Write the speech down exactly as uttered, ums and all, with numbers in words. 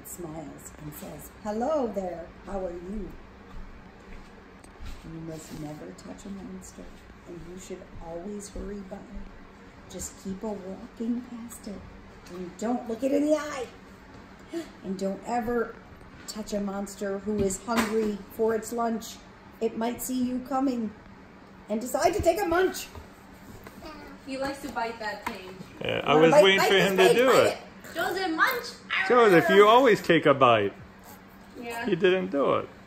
smiles and says, "Hello there, how are you?" You must never touch a monster, and you should always hurry by. Just keep a walking past it, and don't look it in the eye. And don't ever touch a monster who is hungry for its lunch. It might see you coming and decide to take a munch. He likes to bite that page. Yeah, I was bite, waiting bite for him page, to do it. it. Joseph, munch! Joseph, you always take a bite. Yeah. He didn't do it.